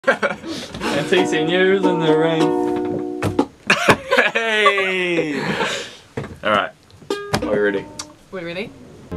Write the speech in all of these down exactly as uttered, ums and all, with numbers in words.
And T C News in the rain. Hey! Alright, are we ready? We ready?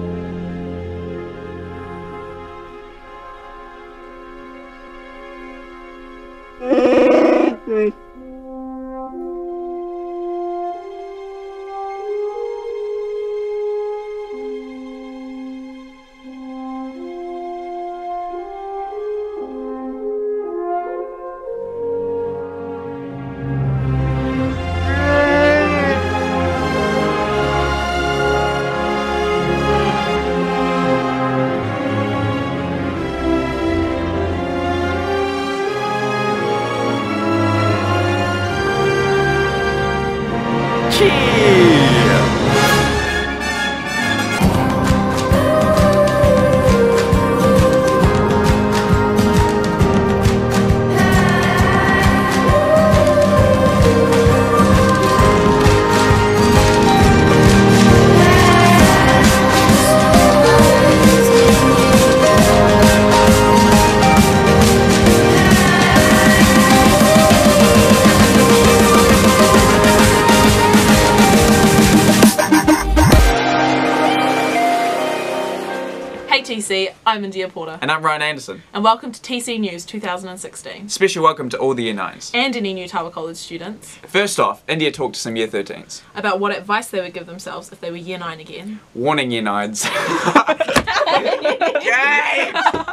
Hey T C, I'm India Porter. And I'm Ryan Anderson. And welcome to T C News two thousand sixteen. Special welcome to all the Year nines. And any new Tawa College students. First off, India talked to some Year thirteens. About what advice they would give themselves if they were Year nine again. Warning Year nines. Yay!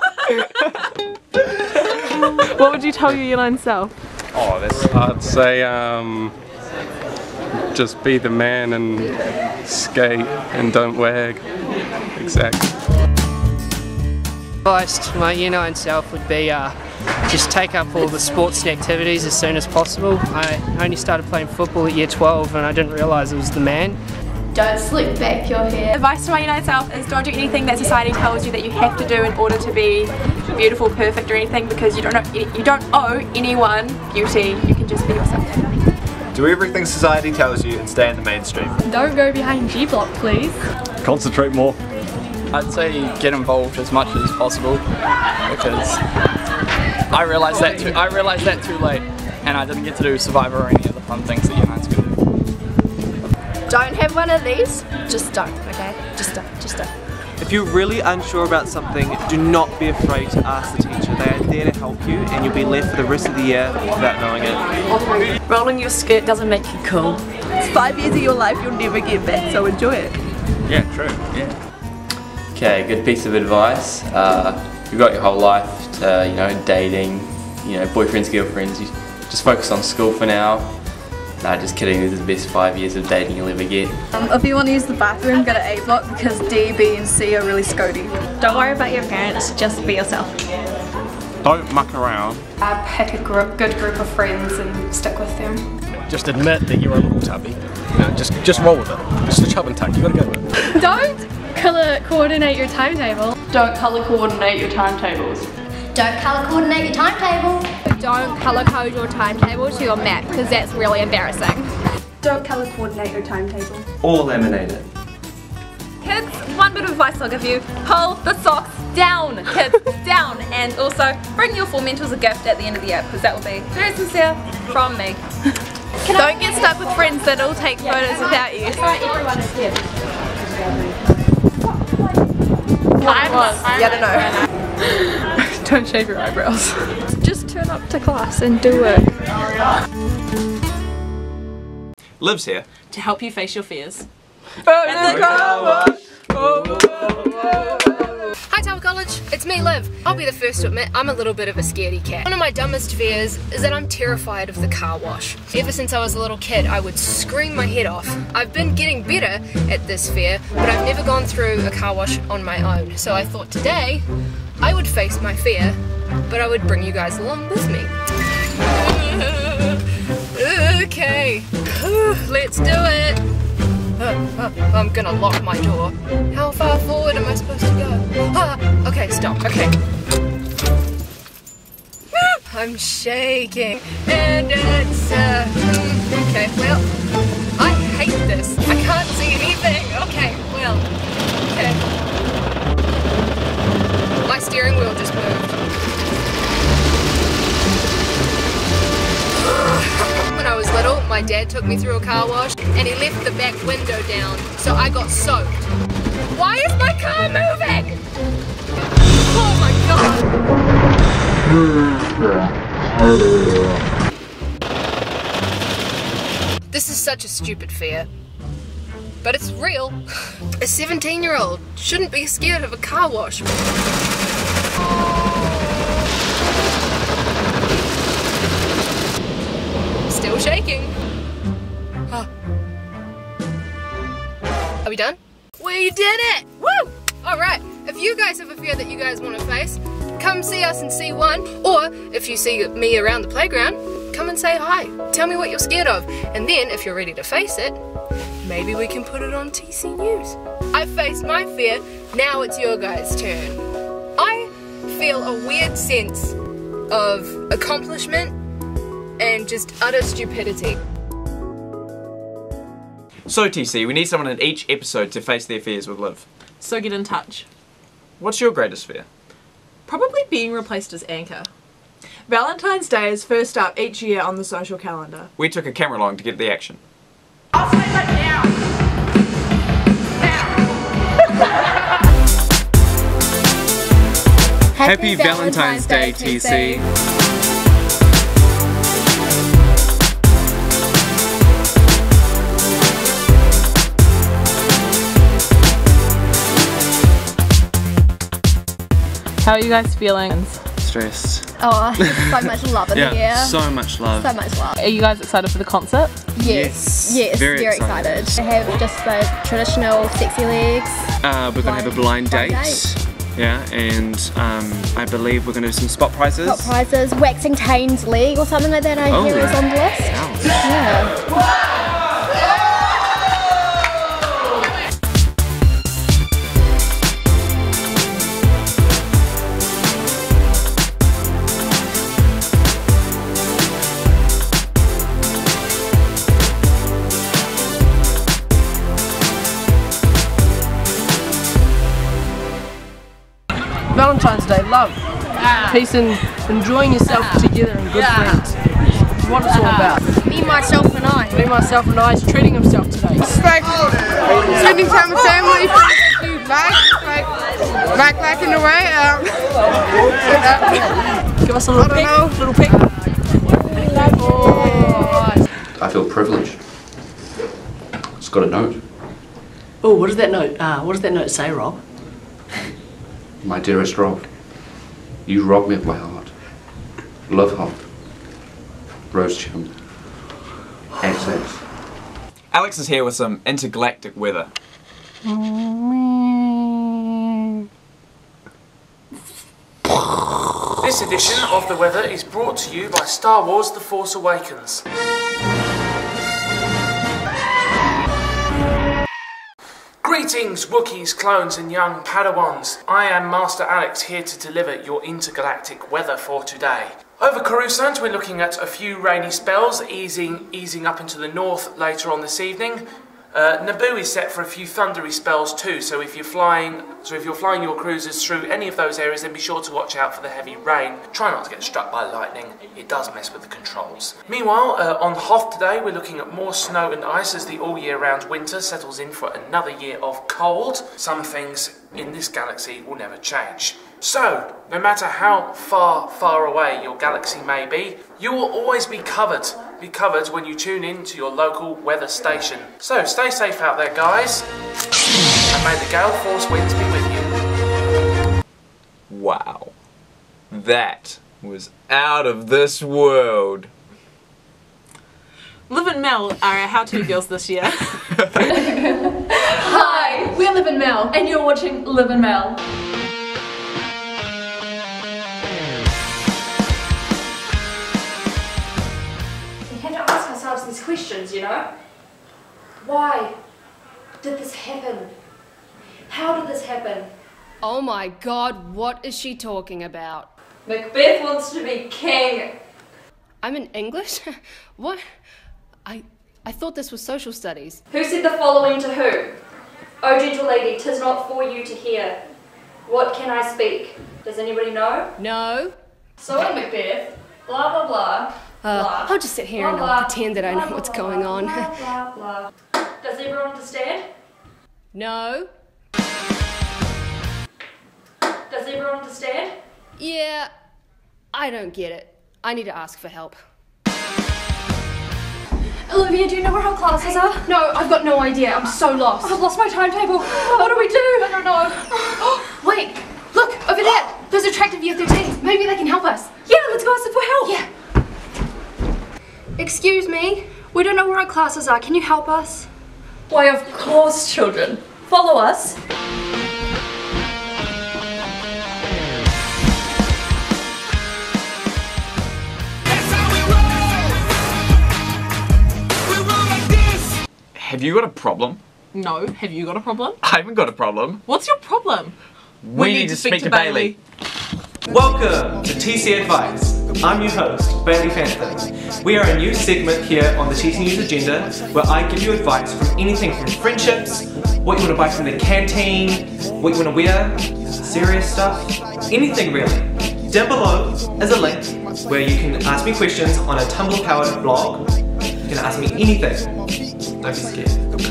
What would you tell your Year nine self? Oh, that's, I'd say um, just be the man and skate and don't wag. Exactly. Advice to my Year nine self would be uh, just take up all the sports and activities as soon as possible. I only started playing football at year twelve and I didn't realise it was the man. Don't slick back your hair. Advice to my Year nine self is don't do anything that society tells you that you have to do in order to be beautiful, perfect or anything, because you don't know, you don't owe anyone beauty. You can just be yourself. Do everything society tells you and stay in the mainstream. Don't go behind G block, please. Concentrate more. I'd say get involved as much as possible because I realised that too, I realised that too late and I didn't get to do Survivor or any other fun things that Year nine's could do. Don't have one of these. Just don't, okay? Just don't, just don't. If you're really unsure about something, do not be afraid to ask the teacher. They are there to help you and you'll be left for the rest of the year without knowing it. Rolling your skirt doesn't make you cool. It's five years of your life you'll never get back, so enjoy it. Yeah, true. Yeah. Okay, good piece of advice. Uh, you've got your whole life to, you know, dating, you know, boyfriends, girlfriends. You just focus on school for now. Nah, just kidding. This is the best five years of dating you'll ever get. Um, if you want to use the bathroom, go to A block because D, B and C are really scody. Don't worry about your parents, just be yourself. Don't muck around. Uh, pick a group, good group of friends and stick with them. Just admit that you're a little tubby. You know, just, just roll with it. Just a chub and tuck, you gotta go with it. Don't colour coordinate your timetable. Don't colour coordinate your timetables. Don't colour coordinate your timetable. Don't colour code your timetable to your map because that's really embarrassing. Don't colour coordinate your timetable. Or laminate it. Kids, one bit of advice I'll give you. Hold the socks down, kids, down. And also, bring your four mentors a gift at the end of the year because that will be very sincere from me. Can Don't get stuck with friends that all take photos without you. Everyone is here. Yeah, I don't know. Don't shave your eyebrows. Just turn up to class and do it. Liv's here. To help you face your fears. Hi Tawa College, it's me Liv. I'll be the first to admit I'm a little bit of a scaredy cat. One of my dumbest fears is that I'm terrified of the car wash. Ever since I was a little kid I would scream my head off. I've been getting better at this fear, but I've never gone through a car wash on my own. So I thought today I would face my fear, but I would bring you guys along with me. Okay, let's do it. Uh, uh, I'm gonna lock my door. How far forward am I supposed to go? Ah, okay, stop, okay. I'm shaking. And it's, uh, okay, well, I hate this. I can't see anything. Okay, well, okay. My steering wheel just moved. my dad took me through a car wash and he left the back window down, so I got soaked. Why is my car moving? Oh my god. This is such a stupid fear. But it's real. A seventeen year old shouldn't be scared of a car wash. Still shaking. Huh. Are we done? We did it! Woo! Alright, if you guys have a fear that you guys want to face, come see us in C one, or if you see me around the playground, come and say hi. Tell me what you're scared of, and then if you're ready to face it, maybe we can put it on T C News. I faced my fear, now it's your guys' turn. I feel a weird sense of accomplishment and just utter stupidity. So T C, we need someone in each episode to face their fears with Liv. So get in touch. What's your greatest fear? Probably being replaced as anchor. Valentine's Day is first up each year on the social calendar. We took a camera along to get the action. I'll say that now! Happy, Happy Valentine's, Valentine's Day, Day T C. How are you guys feeling? Stressed. Oh, so much love in yeah, the air. so much love. So much love. Are you guys excited for the concert? Yes. Yes, yes very, very excited. excited. I have just the traditional sexy legs. Uh, we're going to have a blind date. date. Yeah, and um, I believe we're going to do some spot prizes. Spot prizes, waxing Tane's leg or something like that I oh, hear is on the list. Ouch. Yeah. Valentine's Day, love, yeah. Peace and enjoying yourself yeah. together and good yeah. friends. That's what it's all about. Me, myself and I. Me, myself and I is treating himself today. Like, spending time with family, friends you like, like, like, like in a way. Um, uh, Give us a little pic, little pic. Oh. I feel privileged. It's got a note. Oh, what does that note, uh, what does that note say, Rob? My dearest Rob, you robbed me of my heart. Love heart. Rose chum. X X. Alex is here with some intergalactic weather. This edition of The Weather is brought to you by Star Wars The Force Awakens. Greetings, Wookiees, clones and young Padawans. I am Master Alex, here to deliver your intergalactic weather for today. Over Coruscant, we're looking at a few rainy spells, easing easing up into the north later on this evening. Uh, Naboo is set for a few thundery spells too, so if you're flying, so if you're flying your cruisers through any of those areas, then be sure to watch out for the heavy rain. Try not to get struck by lightning; it does mess with the controls. Meanwhile, uh, on Hoth today, we're looking at more snow and ice as the all-year-round winter settles in for another year of cold. Some things in this galaxy will never change. So, no matter how far, far away your galaxy may be, you will always be covered. Be covered when you tune in to your local weather station. So, stay safe out there, guys. And may the gale force winds be with you. Wow. That was out of this world. Liv and Mel are our how-to girls this year. Hi, we're Liv and Mel, and you're watching Liv and Mel. These questions, you know? Why did this happen? How did this happen? Oh my god, what is she talking about? Macbeth wants to be king. I'm in English? What? I I thought this was social studies. Who said the following to who? O gentle lady, 'tis not for you to hear. What can I speak? Does anybody know? No. So in Macbeth, blah blah blah, Uh, I'll just sit here and I'll pretend that I know what's going on. Does everyone understand? No. Does everyone understand? Yeah, I don't get it. I need to ask for help. Olivia, do you know where our classes are? No, I've got no idea. I'm so lost. I've lost my timetable. What do we do? I don't know. Wait, look, over there. Those attractive year thirteens. Maybe they can help us. Yeah, let's go ask them for help. Yeah. Excuse me, we don't know where our classes are. Can you help us? Why, of course, children. Follow us. Have you got a problem? No. Have you got a problem? I haven't got a problem. What's your problem? We, we need, need to speak, speak to, to Bailey. Bailey. Welcome to T C Advice. I'm your host, Bailey Panther. We are a new segment here on the T C News Agenda where I give you advice from anything from friendships, what you want to buy from the canteen, what you want to wear, serious stuff, anything really. Down below is a link where you can ask me questions on a Tumblr-powered blog. You can ask me anything. Don't be scared.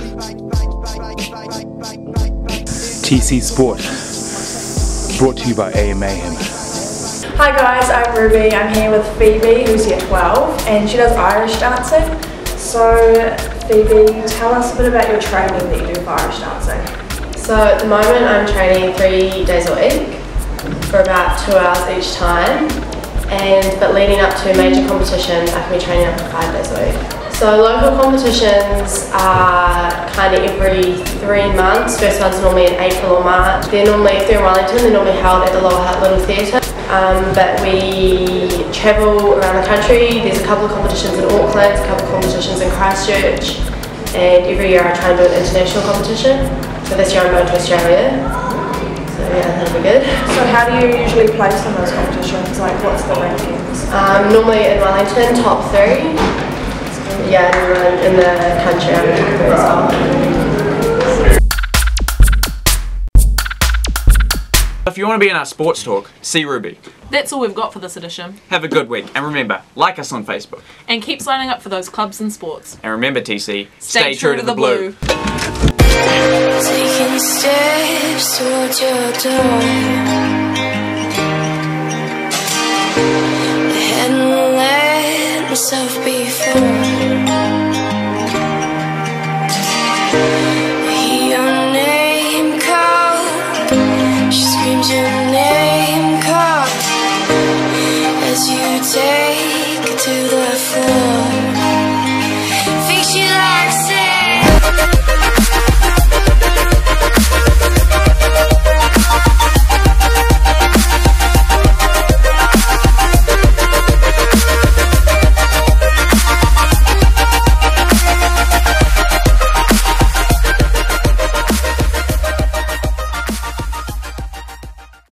T C Sport, brought to you by A M A M. Hi guys, I'm Ruby. I'm here with Phoebe, who's year twelve, and she does Irish dancing. So Phoebe, tell us a bit about your training that you do for Irish dancing. So at the moment I'm training three days a week for about two hours each time, and but leading up to major competitions I can be training up to five days a week. So local competitions are kind of every three months. First one's normally in April or March. They're normally, if they're in Wellington, they're normally held at the Lower Hutt Little Theatre. Um, but we travel around the country. There's a couple of competitions in Auckland, a couple of competitions in Christchurch, and every year I try and do an international competition. So this year I'm going to Australia. So yeah, that'll be good. So how do you usually place in those competitions? Like what's the rankings? Um, normally in Wellington, top three. Yeah, and in the country I'm top three as well. If you want to be in our sports talk, see Ruby. That's all we've got for this edition. Have a good week, and remember, like us on Facebook. And keep signing up for those clubs and sports. And remember, T C, stay, stay true, true to, to the, the blue. blue. Taking steps towards your door, I hadn't let myself be fooled. I hear your name called, she screams your name called as you take it to the floor.